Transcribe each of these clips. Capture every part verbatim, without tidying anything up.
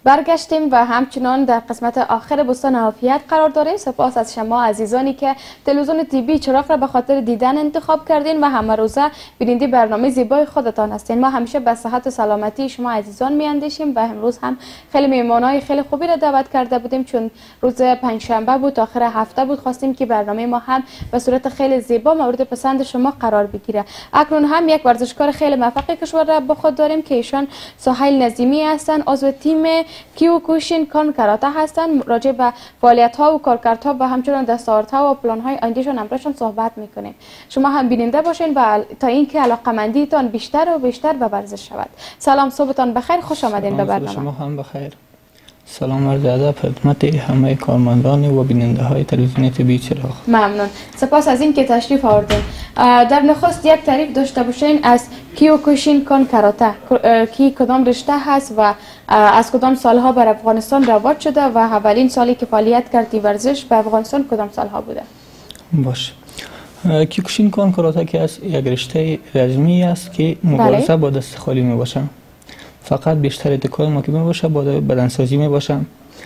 برگشتیم و همچنان در قسمت آخر بستان عافیت قرار داریم. سپاس از شما عزیزانی که تلویزیون تیوی چراغ را به خاطر دیدن انتخاب کردین و همه روزه بیننده برنامه زیبای خودتان هستین. ما همیشه به صحت و سلامتی شما عزیزان میاندیشیم و امروز هم خیلی مهمانای خیلی خوبی را دعوت کرده بودیم، چون روز پنجشنبه بود، آخر هفته بود، خواستیم که برنامه ما هم به صورت خیلی زیبا مورد پسند شما قرار بگیره. اکنون هم یک ورزشکار خیلی موفق کشور را با خود داریم که ایشان سهیل نظمی هستند، عضو تیم کیوکوشین کاراته هستند. راجع به فعالیت‌ها و کارکردها و همچنین دستاوردها و پلان‌های آیندهشان امروزشان صحبت می‌کنیم. شما هم بیننده باشین و تا اینکه علاقه‌مندیتان بیشتر و بیشتر به ورزش شود. سلام، صبحتان بخیر، خوش آمدین به برنامه. شما هم بخیر. سلام عرض ادب خدمت همه کارمندان و بیننده های تلویزیون تیوی چراغ. ممنون، سپاس از اینکه تشریف آوردین. در نخست یک تعریف داشته باشین از کیوکوشین کاراته، کی کدام رشته هست و از کدام سالها بر افغانستان رواج شده و اولین سالی که فعالیت کردی ورزش به افغانستان کدام سالها بوده؟ باشه. کیوکوشین کاراته که از یک رشته رزمی است که مبارزه با دست خالی می باشه. فقط بیشتر اتکای ما که می باشه با بدنسازی می باشه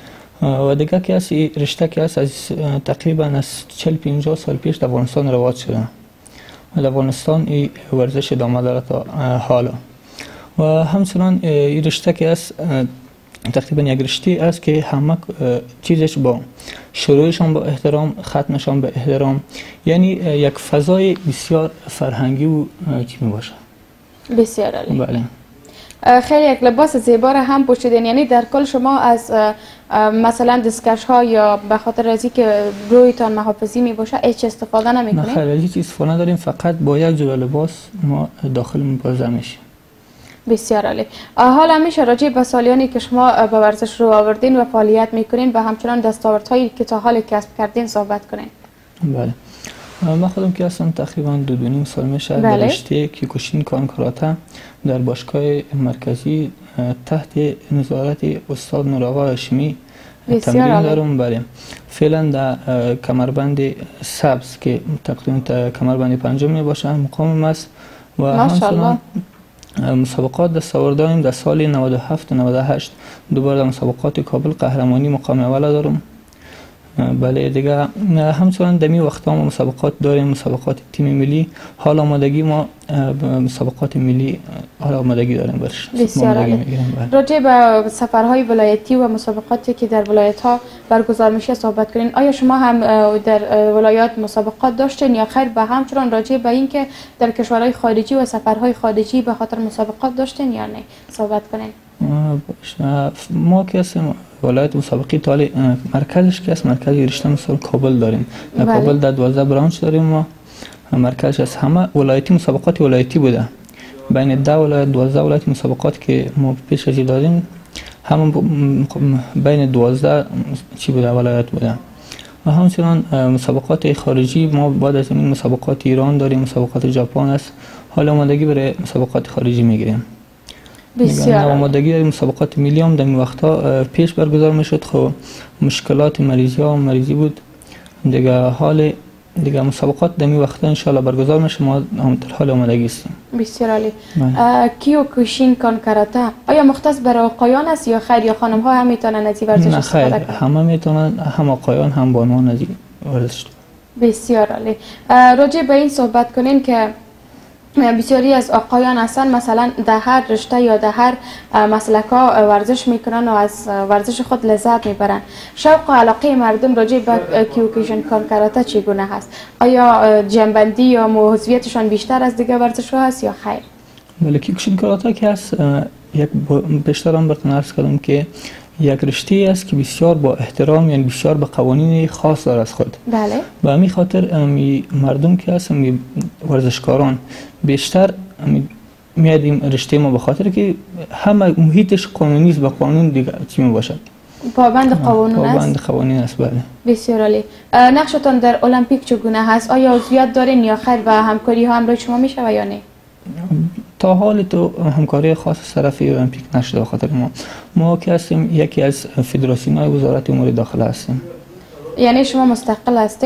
و دیگه که از رشته که از تقریبا از چهل پنجاه سال پیش در افغانستان رواج شده و در افغانستان این ورزش ادامه داره تا حالا. و همچنان این رشته که از تقریبا یک رشته است که همه چیزش با شروعشان با احترام، ختمشان به احترام، یعنی یک فضای بسیار فرهنگی و چی می باشه. بسیار عالی. بله. خیلی یک لباس زیبا را هم پوشیدین، یعنی در کل شما از مثلا دستکش ها یا به خاطر از اینکه رویتان محافظی می باشه هیچ استفاده نمی کنید؟ نه خیر، هیچ استفاده نداریم، فقط با یک جور لباس ما داخل مبارزه میشیم. بسیار عالی. حالا همیشه راجع به سالیانی که شما به ورزش رو آوردین و فعالیت میکنین و همچنان دستاوردهایی که تا حال کسب کردین صحبت کنین. بله. من خودم که هستم تقریبا دو دو نیم سال میشه در رشته کیوکوشین کاراته در باشگاه مرکزی تحت نظارت استاد نورآقا هاشمی تمرین دارم. بله. فعلا در کمربند سبز که تقریبا کمربند پنجم می باشه مقامم است و همچنان مسابقات دستاورد داریم. در سال نود و هفت نود و هشت دوباره در مسابقات کابل قهرمانی مقام اول دارم. بله دیگه همچنان دمی وقتا ما مسابقات داریم، مسابقات تیم ملی. حال آمادگی ما مسابقات ملی حال آمادگی داریم برش. بسیار عالی. راجع به سفرهای ولایتی و مسابقاتی که در ولایت ها برگزار میشه صحبت کنین. آیا شما هم در ولایات مسابقات داشتین یا خیر؟ به همچنان راجع به اینکه در کشورهای خارجی و سفرهای خارجی به خاطر مسابقات داشتین یا نه صحبت کنین. ما که هستیم ولایت مسابقی تالی مرکزش که است مرکز رشته مثال کابل داریم. در کابل در دوازده برانچ داریم. ما مرکزش از همه ولایتی مسابقات ولایتی بوده. بین ده ولایت دوازده ولایتی مسابقات که ما پیش از دادیم همون بین دوازده چی بوده ولایت بوده. و همچنان مسابقات خارجی ما بعد از این مسابقات ایران داریم، مسابقات ژاپن است. حال آمادگی برای مسابقات خارجی میگیریم. بسیار آمادگی در مسابقات ملی هم در این وقتا پیش برگزار میشد. خب مشکلات مریضی ها مریضی بود دیگه. حال دیگه مسابقات در این وقتا ان شاء الله برگزار میشه. ما هم در حال آمادگی هستیم. بسیار عالی. کیوکوشین کاراته آیا مختص برای آقایان است یا خیر یا خانم ها هم میتونن از این ورزش استفاده کنند؟ نه خیر، همه میتونن، هم آقایان هم بانوان از این ورزش. بسیار عالی. راجع به این صحبت کنین که بسیاری از آقایان هستن مثلا در هر رشته یا در هر مسلک ها ورزش میکنن و از ورزش خود لذت میبرن. شوق و علاقه مردم راجع به کیوکوشین کاراته چگونه هست؟ آیا جنبندی یا موضوعیتشان بیشتر از دیگه ورزش ها هست یا خیر؟ بله، کیوکوشین کاراته که هست یک بیشتر هم براتون عرض کردم که یک رشته است که بسیار با احترام، یعنی بسیار به قوانین خاص داره از خود. بله. به همین خاطر مردم که هستن ورزشکاران بیشتر میاد این رشته ما به خاطر که همه محیطش قانونی است، با قانون دیگه چی می باشد. پابند قانون است. پابند قوانین است. بله. بسیار عالی. نقشتان در المپیک چگونه هست؟ آیا عضویت دارین یا خیر و همکاری ها همراه شما میشه و یا نه؟ تا حال تو همکاری خاص از طرف المپیک نشده. به خاطر ما ما که هستیم یکی از فدراسیون های وزارت امور داخله هستیم. یعنی شما مستقل هستین؟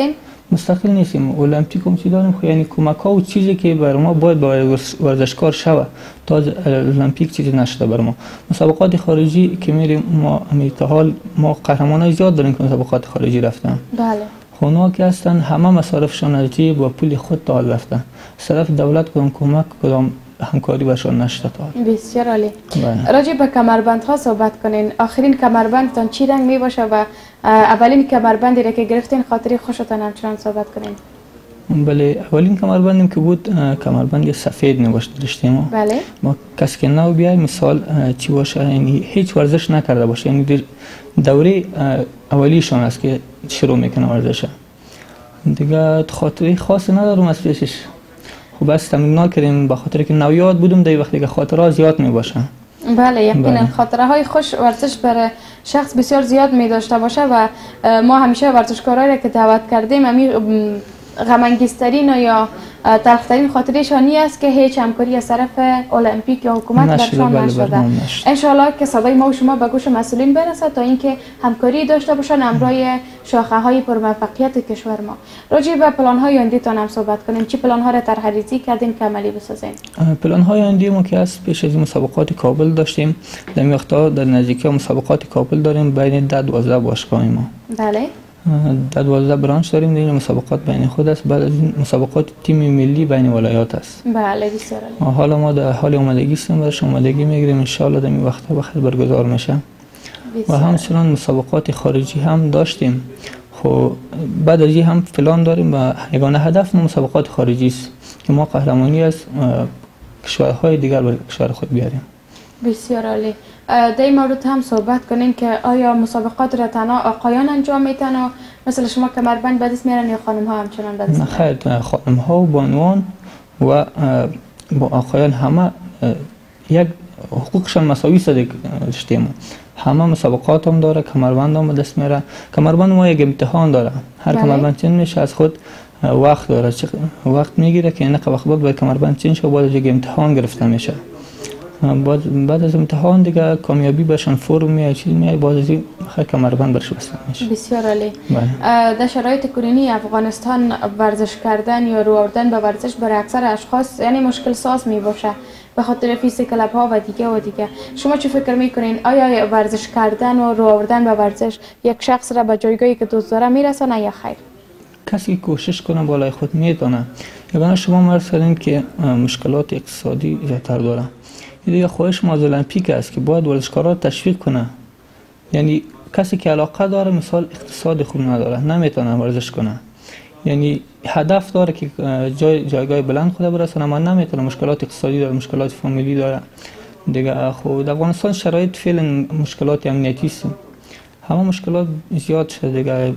مستقل نیستیم. المپیک هم چی داریم، خو یعنی کمک ها و چیزی که بر ما باید با ورزشکار شوه تا المپیک چیزی نشده بر ما. مسابقات خارجی که میریم ما حال ما قهرمان های زیاد داریم که مسابقات خارجی رفتن. بله. خونها که هستن همه مصارفشان از جیب با پول خود تا رفتن. طرف دولت کدام کمک کدام همکاری برشان نشده تا. بسیار عالی. راجع به کمربندها صحبت کنین. آخرین کمربندتان چی رنگ می باشه و اولین کمربندی را که گرفتین خاطری خوشتان همچنان صحبت کنین؟ بله، اولین کمربندیم که بود کمربند سفید نوشته رشته ما. بله. ما کسی که نو بیای مثال چی باشه، یعنی هیچ ورزش نکرده باشه، یعنی دوره اولیشان است که شروع میکنه ورزش. دیگه خاطری خاصی ندارم از پیشش. خب بس تمرین نکردیم به خاطر که نویاد بودم، در وقتی که خاطرها زیاد می باشه. بله یقینا خاطره های خوش ورزش برای شخص بسیار زیاد می داشته باشه و ما همیشه ورزشکارایی را که دعوت کردیم امی غم انگیزترین یا تلخترین خاطرشانی است که هیچ همکاری از طرف المپیک یا حکومت درشان نشده. ان شاء الله که صدای ما و شما به گوش مسئولین برسد تا اینکه همکاری داشته باشن همراه شاخه های پرموفقیت کشور ما. راجع به پلان های آینده تان هم صحبت کنیم. چی پلان ها را طرح‌ریزی کردین که عملی بسازین؟ پلان های آینده ما که است پیش از مسابقات کابل داشتیم، در وقتا در نزدیکی مسابقات کابل داریم بین ده دوازده باشگاه ما. بله. در دوازده برانچ داریم. در مسابقات بین خود است، بعد از این مسابقات تیم ملی بین ولایات است. بله بسیار عالی. حالا ما در حال آمادگی هستیم، برش آمادگی میگیریم ان شاء الله در این وقتا بخیر برگزار میشه. و همچنان مسابقات خارجی هم داشتیم. خب بعد از این هم پلان داریم و یگانه هدف ما مسابقات خارجی است که ما قهرمانی از کشورهای دیگر به کشور خود بیاریم. بسیار عالی. در این مورد هم صحبت کنیم که آیا مسابقات را تنها آقایان انجام میتن و مثل شما کمربند به دست میارن یا خانم ها همچنان به دست میارن؟ نه خیر، خانم ها و بانوان و با آقایان همه یک حقوقشان مساوی است. رشته ما همه مسابقات هم داره، کمربند هم به دست میاره. کمربند ما یک امتحان داره، هر کمربند چین میشه از خود وقت داره، وقت میگیره که اینقدر وقت بعد باید کمربند چین شه و بعد یک امتحان گرفته میشه. بعد از امتحان دیگه کامیابی بشن فرم میاد چیز میاد، بعد از این خیلی کمربند برش بسته میشه. بسیار عالی. در شرایط کنونی افغانستان ورزش کردن یا رو آوردن به ورزش برای اکثر اشخاص یعنی مشکل ساز می باشه به خاطر فیس کلب ها و دیگه و دیگه. شما چه فکر میکنین؟ آیا ورزش کردن و رو آوردن به ورزش یک شخص را به جایگاهی که دوست داره میرسونه یا خیر؟ کسی کوشش کنه بالای خود میتونه. یعنی شما مرز کردین که مشکلات اقتصادی زیادتر داره. دیگه خواهش ما از المپیک است که باید ورزشکارا تشویق کنه. یعنی کسی که علاقه داره مثال اقتصاد خوب نداره نمیتونه ورزش کنه، یعنی هدف داره که جای جایگاه بلند خود برسونه اما نمیتونه، مشکلات اقتصادی داره، مشکلات فامیلی داره دیگه. خود افغانستان شرایط فعلا مشکلات امنیتی است، همه مشکلات زیاد شده دیگه.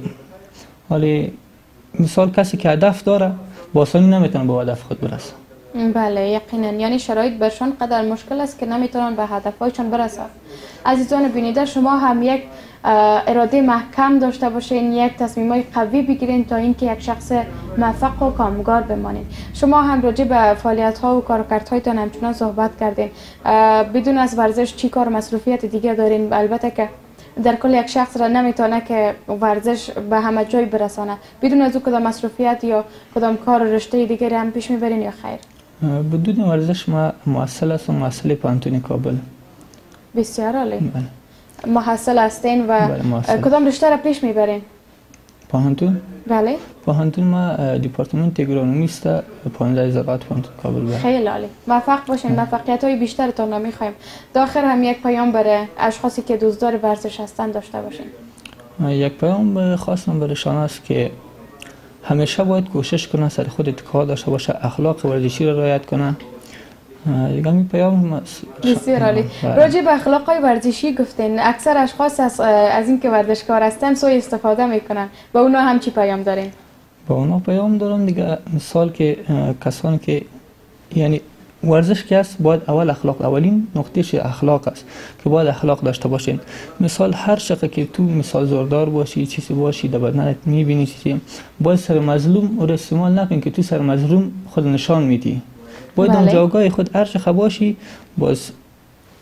ولی مثال کسی که هدف داره با آسانی نمیتونه به هدف خود برسه. بله یقینا، یعنی شرایط برشان قدر مشکل است که نمیتونن به هدفهایشان برسن. عزیزان بیننده شما هم یک اراده محکم داشته باشین، یک تصمیمای قوی بگیرین تا اینکه یک شخص موفق و کامگار بمانید. شما هم راجع به فعالیت ها و کارکردهایتان همچنان صحبت کردین. بدون از ورزش چی کار مصروفیت دیگه دارین؟ البته که در کل یک شخص را نمیتونه که ورزش به همه جای برسانه، بدون از او کدام مصروفیت یا کدام کار رشته دیگری هم پیش میبرین یا خیر؟ بدون ورزش ما محصل هستم، محصل پانتون کابل. بسیار عالی. محصل هستین و کدام رشته را پیش میبرین؟ پانتون؟ بله. پانتون ما دیپارتمنت اگرونومیست پانزده زراعت پانتون کابل بود. خیلی عالی. موفق باشین، موفقیت های بیشتر تان را میخوایم. داخل هم یک پیام برای اشخاصی که دوستدار ورزش هستند داشته باشین. یک پیام خاصم برایشان است که همیشه باید کوشش کنه سر خود اتکا داشته باشه، اخلاق ورزشی را رعایت کنه. دیگه می پیام بسیار عالی. راجع به اخلاق های ورزشی گفتین، اکثر اشخاص از از اینکه ورزشکار هستن سوء استفاده میکنن، با اونا هم چی پیام دارین؟ با اونا پیام دارم دیگه، مثال که کسانی که یعنی ورزش که است باید اول اخلاق، اولین نقطهش اخلاق است که باید اخلاق داشته باشین. مثال هر شقه که تو مثال زوردار باشی چیزی باشی در بدنت میبینی چیزی، باید سر مظلوم رو استعمال نکن که تو سر مظلوم خود نشان میدی. باید اون جایگاه خود هر شقه باشی، باز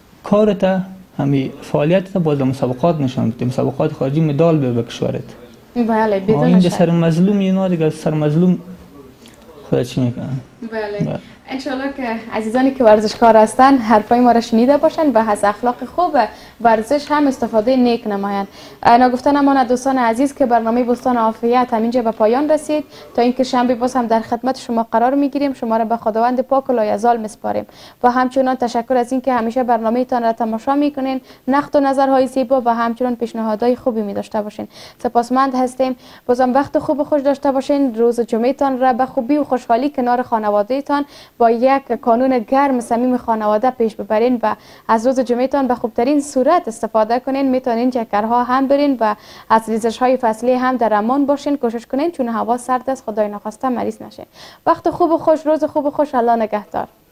کارت همی فعالیتت باز در مسابقات نشان بدی، مسابقات خارجی مدال به کشورت. بله بدون این شک. سر مظلوم اینا دیگه سر مظلوم خدا چی میکنن. بله انشالله که عزیزانی که ورزشکار هستند حرفای ما را شنیده باشند و از اخلاق خوب ورزش هم استفاده نیک نمایند. نگفته نماند دوستان عزیز که برنامه بستان عافیت همینجا به پایان رسید. تا اینکه شنبه باز هم در خدمت شما قرار میگیریم، شما را به خداوند پاک و لایزال میسپاریم و همچنان تشکر از اینکه همیشه برنامه تان را تماشا میکنین، نقد و نظرهای زیبا و همچنان پیشنهادهای خوبی می داشته باشین. سپاسمند هستیم. بازم وقت خوب و خوش داشته باشین. روز جمعه تان را به خوبی و خوشحالی کنار خانواده تان با یک کانون گرم صمیم خانواده پیش ببرین و از روز جمعه تان به خوبترین صورت استفاده کنین. میتونین چکرها هم برین و از ریزش های فصلی هم در امان باشین. کوشش کنین چون هوا سرد است، خدای نخواسته مریض نشین. وقت خوب و خوش، روز خوب و خوش. الله نگهدار.